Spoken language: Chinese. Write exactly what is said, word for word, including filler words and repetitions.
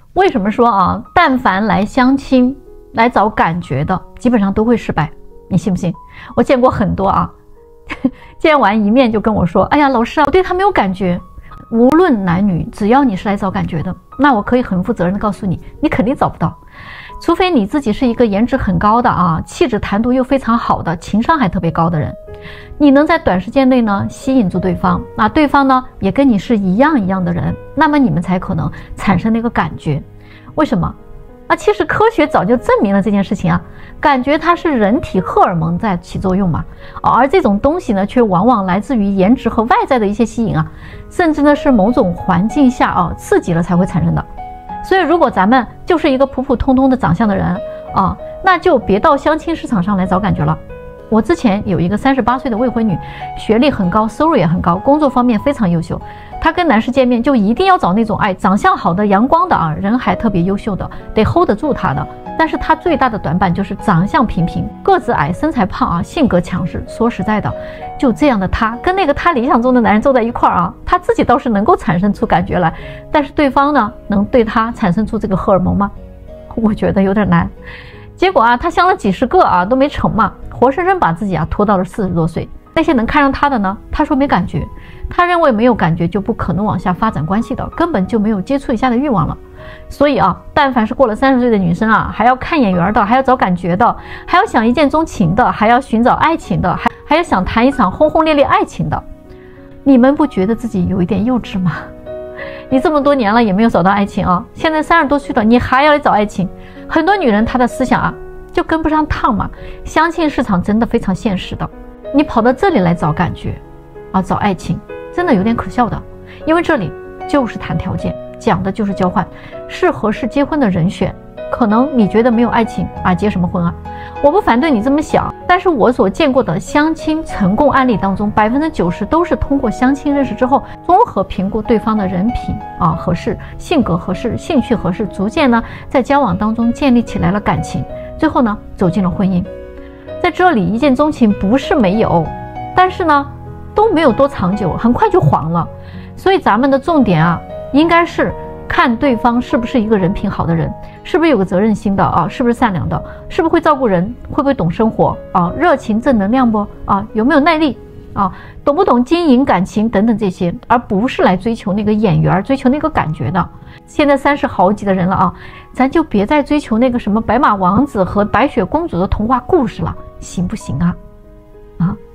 为什么说啊，但凡来相亲来找感觉的，基本上都会失败，你信不信？我见过很多啊，见完一面就跟我说，哎呀，老师啊，我对他没有感觉。无论男女，只要你是来找感觉的，那我可以很负责任的告诉你，你肯定找不到。除非你自己是一个颜值很高的啊，气质谈吐又非常好的，情商还特别高的人，你能在短时间内呢吸引住对方，那对方呢也跟你是一样一样的人，那么你们才可能产生那个感觉。为什么？啊，其实科学早就证明了这件事情啊，感觉它是人体荷尔蒙在起作用嘛，而这种东西呢，却往往来自于颜值和外在的一些吸引啊，甚至呢是某种环境下啊刺激了才会产生的。所以，如果咱们就是一个普普通通的长相的人啊，那就别到相亲市场上来找感觉了。我之前有一个三十八岁的未婚女，学历很高，收入也很高，工作方面非常优秀。她跟男士见面就一定要找那种哎长相好的、阳光的啊，人还特别优秀的，得 hold 得住她的。但是她最大的短板就是长相平平，个子矮，身材胖啊，性格强势。说实在的，就这样的她跟那个她理想中的男人坐在一块儿啊，她自己倒是能够产生出感觉来，但是对方呢，能对她产生出这个荷尔蒙吗？我觉得有点难。结果啊，她相了几十个啊都没成嘛，活生生把自己啊拖到了四十多岁。那些能看上她的呢，她说没感觉，她认为没有感觉就不可能往下发展关系的，根本就没有接触一下的欲望了。所以啊，但凡是过了三十岁的女生啊，还要看眼缘的，还要找感觉的，还要想一见钟情的，还要寻找爱情的，还还要想谈一场轰轰烈烈爱情的，你们不觉得自己有一点幼稚吗？你这么多年了也没有找到爱情啊，现在三十多岁了，你还要来找爱情？很多女人她的思想啊就跟不上趟嘛。相亲市场真的非常现实的，你跑到这里来找感觉啊，找爱情真的有点可笑的，因为这里就是谈条件，讲的就是交换，是合适结婚的人选。可能你觉得没有爱情啊，结什么婚啊？我不反对你这么想，但是我所见过的相亲成功案例当中，百分之九十都是通过相亲认识之后，综合评估对方的人品啊合适、性格合适、兴趣合适，逐渐呢在交往当中建立起来了感情，最后呢走进了婚姻。在这里一见钟情不是没有，但是呢都没有多长久，很快就黄了。所以咱们的重点啊，应该是看对方是不是一个人品好的人，是不是有个责任心的啊，是不是善良的，是不是会照顾人，会不会懂生活啊，热情正能量不啊，有没有耐力啊，懂不懂经营感情等等这些，而不是来追求那个眼缘，追求那个感觉的。现在三十好几的人了啊，咱就别再追求那个什么白马王子和白雪公主的童话故事了，行不行啊？啊